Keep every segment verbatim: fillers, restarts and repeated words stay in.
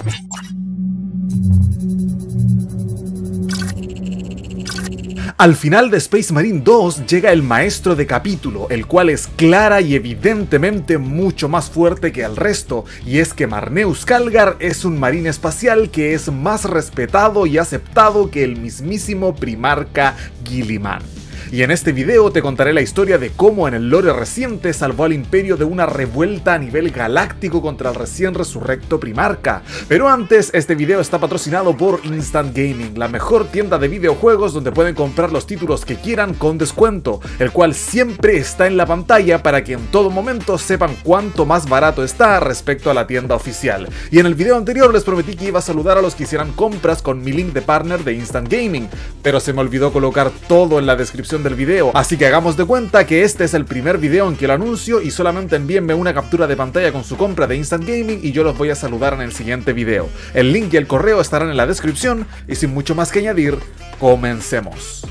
Al final de Space Marine dos llega el maestro de capítulo, el cual es clara y evidentemente mucho más fuerte que el resto, y es que Marneus Calgar es un marine espacial que es más respetado y aceptado que el mismísimo primarca Guilliman. Y en este video te contaré la historia de cómo en el lore reciente salvó al imperio de una revuelta a nivel galáctico contra el recién resurrecto primarca. Pero antes, este video está patrocinado por Instant Gaming, la mejor tienda de videojuegos donde pueden comprar los títulos que quieran con descuento, el cual siempre está en la pantalla para que en todo momento sepan cuánto más barato está respecto a la tienda oficial. Y en el video anterior les prometí que iba a saludar a los que hicieran compras con mi link de partner de Instant Gaming, pero se me olvidó colocar todo en la descripción del video, así que hagamos de cuenta que este es el primer video en que lo anuncio y solamente envíenme una captura de pantalla con su compra de Instant Gaming y yo los voy a saludar en el siguiente video. El link y el correo estarán en la descripción y sin mucho más que añadir, comencemos.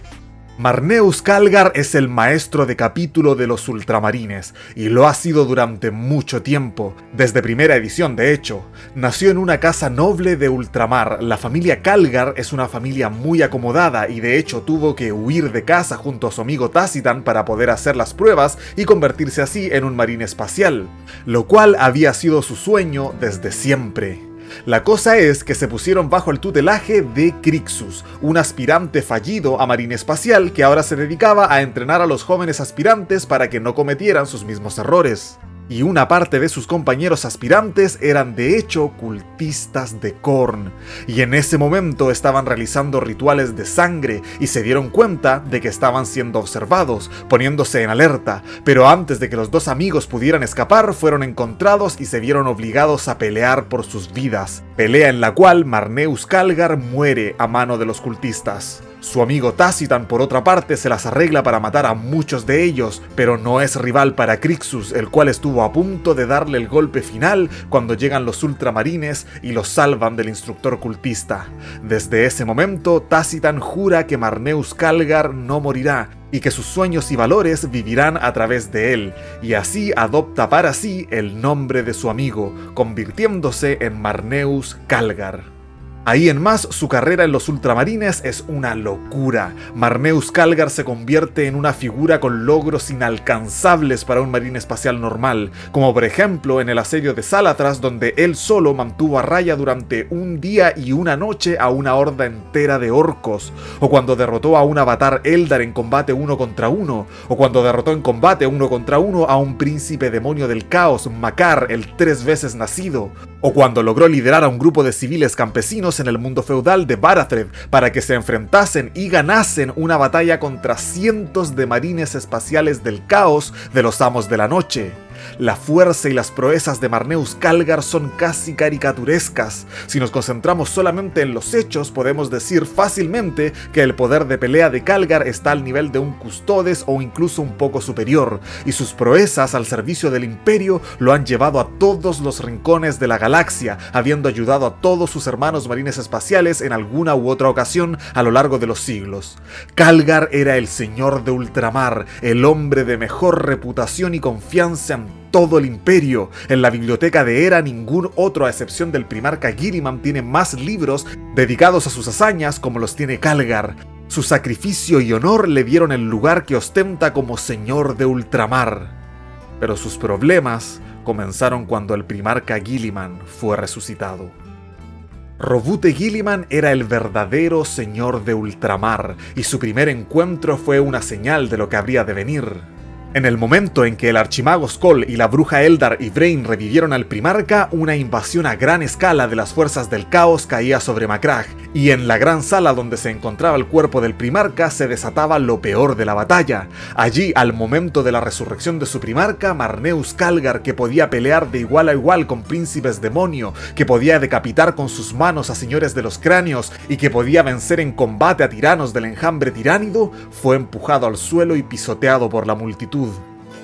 Marneus Calgar es el maestro de capítulo de los ultramarines, y lo ha sido durante mucho tiempo, desde primera edición de hecho. Nació en una casa noble de ultramar. La familia Calgar es una familia muy acomodada y de hecho tuvo que huir de casa junto a su amigo Tacitan para poder hacer las pruebas y convertirse así en un marine espacial, lo cual había sido su sueño desde siempre. La cosa es que se pusieron bajo el tutelaje de Crixus, un aspirante fallido a marine espacial que ahora se dedicaba a entrenar a los jóvenes aspirantes para que no cometieran sus mismos errores. Y una parte de sus compañeros aspirantes eran de hecho cultistas de Khorne, y en ese momento estaban realizando rituales de sangre y se dieron cuenta de que estaban siendo observados, poniéndose en alerta, pero antes de que los dos amigos pudieran escapar fueron encontrados y se vieron obligados a pelear por sus vidas, pelea en la cual Marneus Calgar muere a mano de los cultistas. Su amigo Tacitan, por otra parte, se las arregla para matar a muchos de ellos, pero no es rival para Crixus, el cual estuvo a punto de darle el golpe final cuando llegan los ultramarines y los salvan del instructor cultista. Desde ese momento, Tacitan jura que Marneus Calgar no morirá, y que sus sueños y valores vivirán a través de él, y así adopta para sí el nombre de su amigo, convirtiéndose en Marneus Calgar. Ahí en más, su carrera en los ultramarines es una locura. Marneus Calgar se convierte en una figura con logros inalcanzables para un marine espacial normal, como por ejemplo en el asedio de Salatras, donde él solo mantuvo a raya durante un día y una noche a una horda entera de orcos, o cuando derrotó a un avatar Eldar en combate uno contra uno, o cuando derrotó en combate uno contra uno a un príncipe demonio del caos, Makar, el tres veces nacido, o cuando logró liderar a un grupo de civiles campesinos en el mundo feudal de Barathred para que se enfrentasen y ganasen una batalla contra cientos de marines espaciales del caos de los Amos de la Noche. La fuerza y las proezas de Marneus Calgar son casi caricaturescas. Si nos concentramos solamente en los hechos, podemos decir fácilmente que el poder de pelea de Calgar está al nivel de un Custodes o incluso un poco superior, y sus proezas al servicio del Imperio lo han llevado a todos los rincones de la galaxia, habiendo ayudado a todos sus hermanos marines espaciales en alguna u otra ocasión a lo largo de los siglos. Calgar era el señor de ultramar, el hombre de mejor reputación y confianza en todo el imperio. En la biblioteca de Hera ningún otro, a excepción del primarca Guilliman, tiene más libros dedicados a sus hazañas como los tiene Calgar. Su sacrificio y honor le dieron el lugar que ostenta como señor de ultramar. Pero sus problemas comenzaron cuando el primarca Guilliman fue resucitado. Roboute Guilliman era el verdadero señor de ultramar, y su primer encuentro fue una señal de lo que habría de venir. En el momento en que el archimago Skoll y la bruja Eldar Yvraine revivieron al primarca, una invasión a gran escala de las fuerzas del caos caía sobre Macragge, y en la gran sala donde se encontraba el cuerpo del primarca se desataba lo peor de la batalla. Allí, al momento de la resurrección de su primarca, Marneus Calgar, que podía pelear de igual a igual con príncipes demonio, que podía decapitar con sus manos a señores de los cráneos y que podía vencer en combate a tiranos del enjambre tiránido, fue empujado al suelo y pisoteado por la multitud.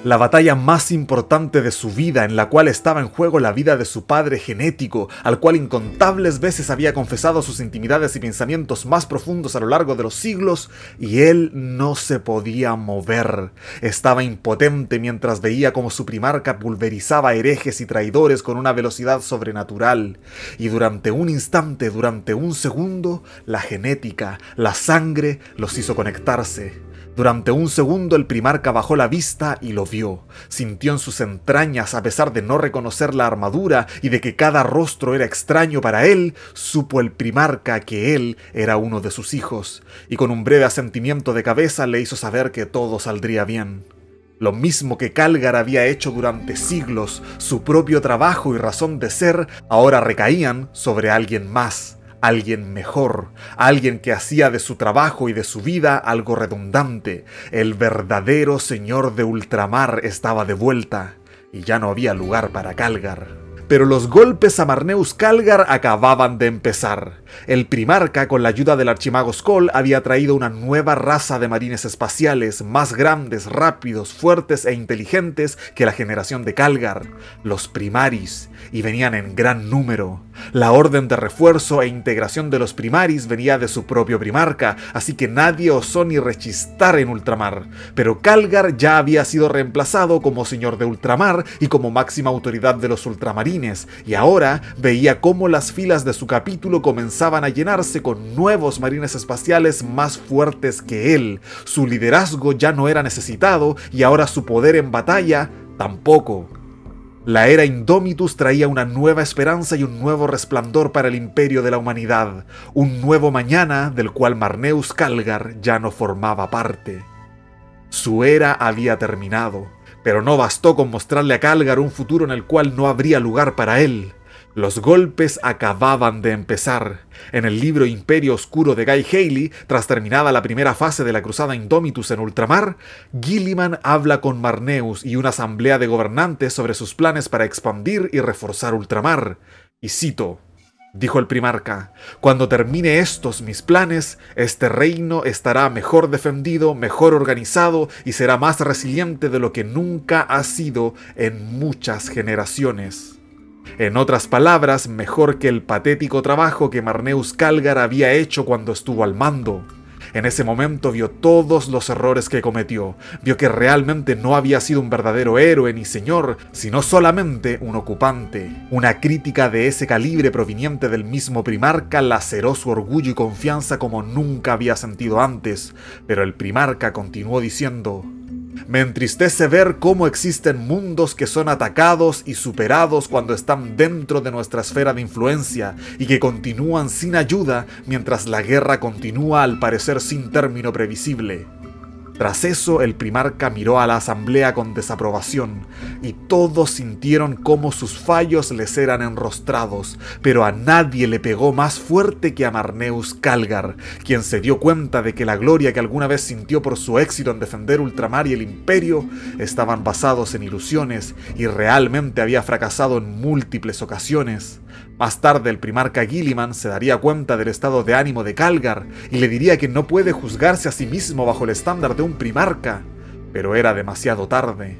La batalla más importante de su vida, en la cual estaba en juego la vida de su padre genético, al cual incontables veces había confesado sus intimidades y pensamientos más profundos a lo largo de los siglos, y él no se podía mover. Estaba impotente mientras veía cómo su primarca pulverizaba herejes y traidores con una velocidad sobrenatural. Y durante un instante, durante un segundo, la genética, la sangre, los hizo conectarse. Durante un segundo el primarca bajó la vista y lo vio. Sintió en sus entrañas, a pesar de no reconocer la armadura y de que cada rostro era extraño para él, supo el primarca que él era uno de sus hijos, y con un breve asentimiento de cabeza le hizo saber que todo saldría bien. Lo mismo que Calgar había hecho durante siglos, su propio trabajo y razón de ser ahora recaían sobre alguien más. Alguien mejor, alguien que hacía de su trabajo y de su vida algo redundante. El verdadero señor de ultramar estaba de vuelta, y ya no había lugar para Calgar. Pero los golpes a Marneus Calgar acababan de empezar. El primarca, con la ayuda del archimago Skoll, había traído una nueva raza de marines espaciales, más grandes, rápidos, fuertes e inteligentes que la generación de Calgar, los Primaris, y venían en gran número. La orden de refuerzo e integración de los Primaris venía de su propio primarca, así que nadie osó ni rechistar en ultramar. Pero Calgar ya había sido reemplazado como señor de ultramar y como máxima autoridad de los ultramarines, y ahora veía cómo las filas de su capítulo comenzaban a llenarse con nuevos marines espaciales más fuertes que él. Su liderazgo ya no era necesitado y ahora su poder en batalla tampoco. La era Indomitus traía una nueva esperanza y un nuevo resplandor para el imperio de la humanidad, un nuevo mañana del cual Marneus Calgar ya no formaba parte. Su era había terminado. Pero no bastó con mostrarle a Calgar un futuro en el cual no habría lugar para él. Los golpes acababan de empezar. En el libro Imperio Oscuro de Guy Haley, tras terminada la primera fase de la cruzada Indomitus en ultramar, Guilliman habla con Marneus y una asamblea de gobernantes sobre sus planes para expandir y reforzar ultramar. Y cito: dijo el primarca, cuando termine estos mis planes, este reino estará mejor defendido, mejor organizado y será más resiliente de lo que nunca ha sido en muchas generaciones. En otras palabras, mejor que el patético trabajo que Marneus Calgar había hecho cuando estuvo al mando. En ese momento vio todos los errores que cometió, vio que realmente no había sido un verdadero héroe ni señor, sino solamente un ocupante. Una crítica de ese calibre proveniente del mismo primarca laceró su orgullo y confianza como nunca había sentido antes, pero el primarca continuó diciendo: me entristece ver cómo existen mundos que son atacados y superados cuando están dentro de nuestra esfera de influencia y que continúan sin ayuda mientras la guerra continúa al parecer sin término previsible. Tras eso, el primarca miró a la asamblea con desaprobación, y todos sintieron cómo sus fallos les eran enrostrados, pero a nadie le pegó más fuerte que a Marneus Calgar, quien se dio cuenta de que la gloria que alguna vez sintió por su éxito en defender ultramar y el imperio estaban basados en ilusiones y realmente había fracasado en múltiples ocasiones. Más tarde el primarca Guilliman se daría cuenta del estado de ánimo de Calgar y le diría que no puede juzgarse a sí mismo bajo el estándar de un primarca, pero era demasiado tarde.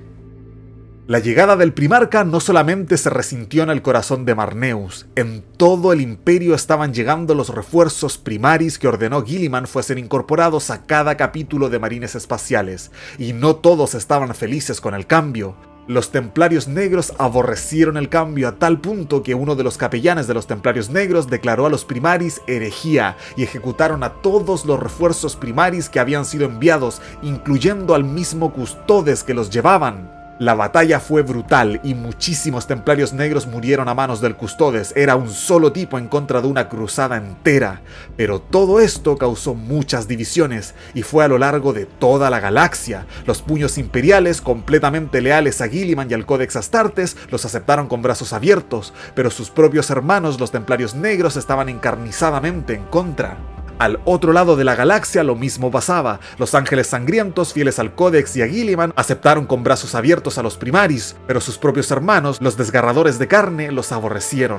La llegada del primarca no solamente se resintió en el corazón de Marneus, en todo el imperio estaban llegando los refuerzos primaris que ordenó Guilliman fuesen incorporados a cada capítulo de marines espaciales, y no todos estaban felices con el cambio. Los Templarios Negros aborrecieron el cambio a tal punto que uno de los capellanes de los Templarios Negros declaró a los Primaris herejía y ejecutaron a todos los refuerzos Primaris que habían sido enviados, incluyendo al mismo Custodes que los llevaban. La batalla fue brutal y muchísimos Templarios Negros murieron a manos del Custodes. Era un solo tipo en contra de una cruzada entera. Pero todo esto causó muchas divisiones y fue a lo largo de toda la galaxia. Los puños imperiales, completamente leales a Guilliman y al Codex Astartes, los aceptaron con brazos abiertos, pero sus propios hermanos, los Templarios Negros, estaban encarnizadamente en contra. Al otro lado de la galaxia lo mismo pasaba. Los Ángeles Sangrientos, fieles al Codex y a Guilliman, aceptaron con brazos abiertos a los Primaris, pero sus propios hermanos, los Desgarradores de Carne, los aborrecieron.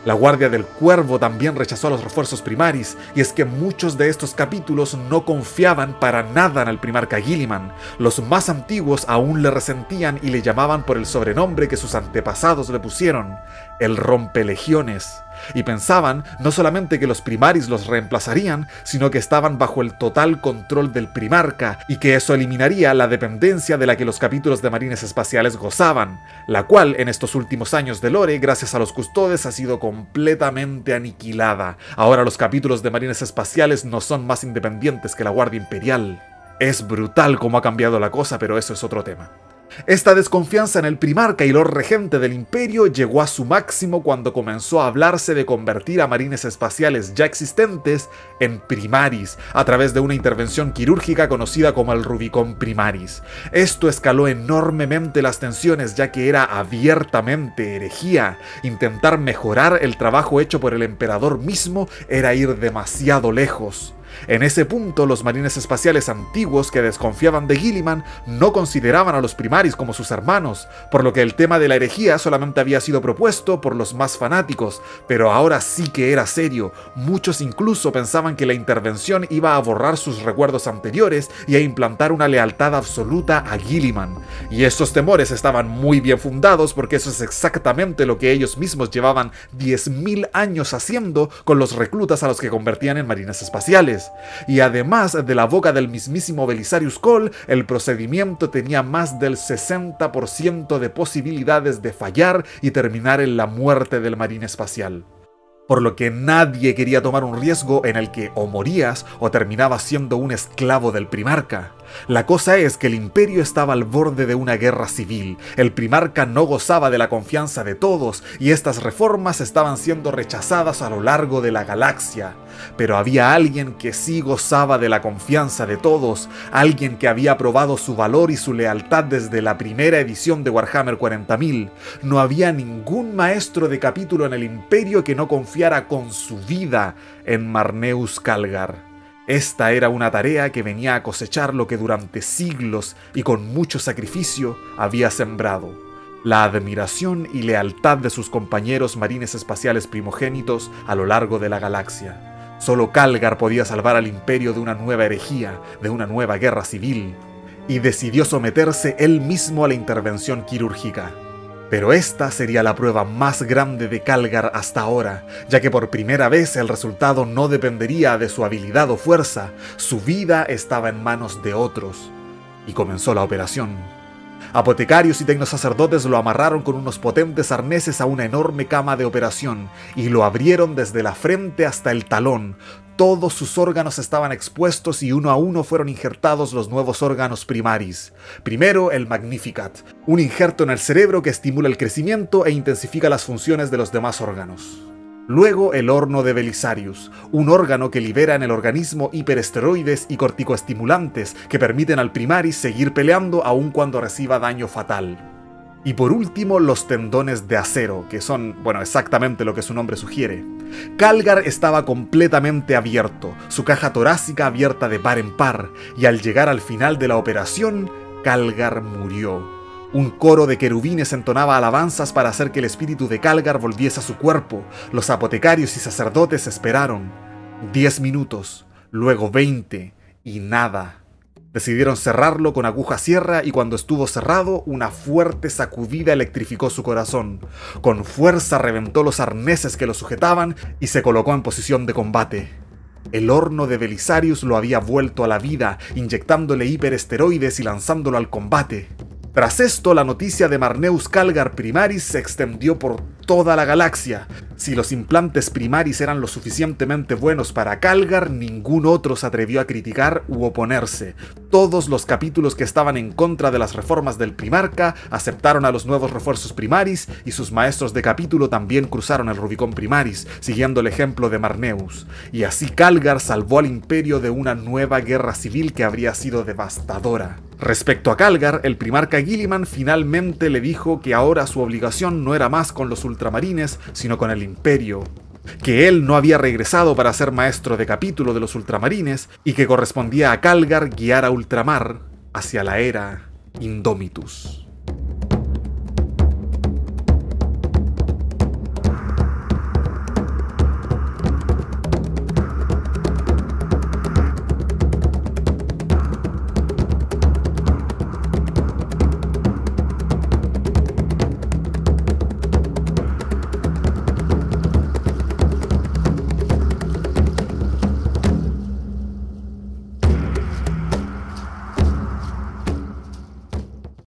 La Guardia del Cuervo también rechazó a los refuerzos Primaris, y es que muchos de estos capítulos no confiaban para nada en el primarca Guilliman. Los más antiguos aún le resentían y le llamaban por el sobrenombre que sus antepasados le pusieron, el Rompelegiones. Y pensaban no solamente que los Primaris los reemplazarían, sino que estaban bajo el total control del primarca, y que eso eliminaría la dependencia de la que los capítulos de marines espaciales gozaban, la cual en estos últimos años de lore, gracias a los custodes, ha sido completamente aniquilada. Ahora los capítulos de marines espaciales no son más independientes que la Guardia Imperial. Es brutal cómo ha cambiado la cosa, pero eso es otro tema. Esta desconfianza en el primarca y Lord Regente del Imperio llegó a su máximo cuando comenzó a hablarse de convertir a marines espaciales ya existentes en Primaris, a través de una intervención quirúrgica conocida como el Rubicon Primaris. Esto escaló enormemente las tensiones, ya que era abiertamente herejía. Intentar mejorar el trabajo hecho por el emperador mismo era ir demasiado lejos. En ese punto, los marines espaciales antiguos que desconfiaban de Guilliman no consideraban a los Primaris como sus hermanos, por lo que el tema de la herejía solamente había sido propuesto por los más fanáticos, pero ahora sí que era serio. Muchos incluso pensaban que la intervención iba a borrar sus recuerdos anteriores y a implantar una lealtad absoluta a Guilliman. Y esos temores estaban muy bien fundados, porque eso es exactamente lo que ellos mismos llevaban diez mil años haciendo con los reclutas a los que convertían en marines espaciales. Y además de la boca del mismísimo Belisarius Cawl, el procedimiento tenía más del sesenta por ciento de posibilidades de fallar y terminar en la muerte del marine espacial. Por lo que nadie quería tomar un riesgo en el que o morías o terminabas siendo un esclavo del primarca. La cosa es que el imperio estaba al borde de una guerra civil, el primarca no gozaba de la confianza de todos y estas reformas estaban siendo rechazadas a lo largo de la galaxia. Pero había alguien que sí gozaba de la confianza de todos, alguien que había probado su valor y su lealtad desde la primera edición de Warhammer cuarenta mil. No había ningún maestro de capítulo en el imperio que no confiara con su vida en Marneus Calgar. Esta era una tarea que venía a cosechar lo que durante siglos y con mucho sacrificio había sembrado: la admiración y lealtad de sus compañeros marines espaciales primogénitos a lo largo de la galaxia. Solo Calgar podía salvar al imperio de una nueva herejía, de una nueva guerra civil, y decidió someterse él mismo a la intervención quirúrgica. Pero esta sería la prueba más grande de Calgar hasta ahora, ya que por primera vez el resultado no dependería de su habilidad o fuerza, su vida estaba en manos de otros. Y comenzó la operación. Apotecarios y tecnosacerdotes lo amarraron con unos potentes arneses a una enorme cama de operación, y lo abrieron desde la frente hasta el talón. Todos sus órganos estaban expuestos y uno a uno fueron injertados los nuevos órganos Primaris. Primero el Magnificat, un injerto en el cerebro que estimula el crecimiento e intensifica las funciones de los demás órganos. Luego el horno de Belisarius, un órgano que libera en el organismo hiperesteroides y corticoestimulantes que permiten al Primaris seguir peleando aun cuando reciba daño fatal. Y por último, los tendones de acero, que son, bueno, exactamente lo que su nombre sugiere. Calgar estaba completamente abierto, su caja torácica abierta de par en par, y al llegar al final de la operación, Calgar murió. Un coro de querubines entonaba alabanzas para hacer que el espíritu de Calgar volviese a su cuerpo. Los apotecarios y sacerdotes esperaron. Diez minutos, luego veinte, y nada. Decidieron cerrarlo con aguja sierra y cuando estuvo cerrado, una fuerte sacudida electrificó su corazón. Con fuerza reventó los arneses que lo sujetaban y se colocó en posición de combate. El horno de Belisarius lo había vuelto a la vida, inyectándole hiperesteroides y lanzándolo al combate. Tras esto, la noticia de Marneus Calgar Primaris se extendió por toda la galaxia. Si los implantes Primaris eran lo suficientemente buenos para Calgar, ningún otro se atrevió a criticar u oponerse. Todos los capítulos que estaban en contra de las reformas del primarca aceptaron a los nuevos refuerzos Primaris y sus maestros de capítulo también cruzaron el Rubicon Primaris, siguiendo el ejemplo de Marneus. Y así Calgar salvó al imperio de una nueva guerra civil que habría sido devastadora. Respecto a Calgar, el primarca Guilliman finalmente le dijo que ahora su obligación no era más con los ultramarines, sino con el imperio. Que él no había regresado para ser maestro de capítulo de los ultramarines y que correspondía a Calgar guiar a Ultramar hacia la era Indomitus.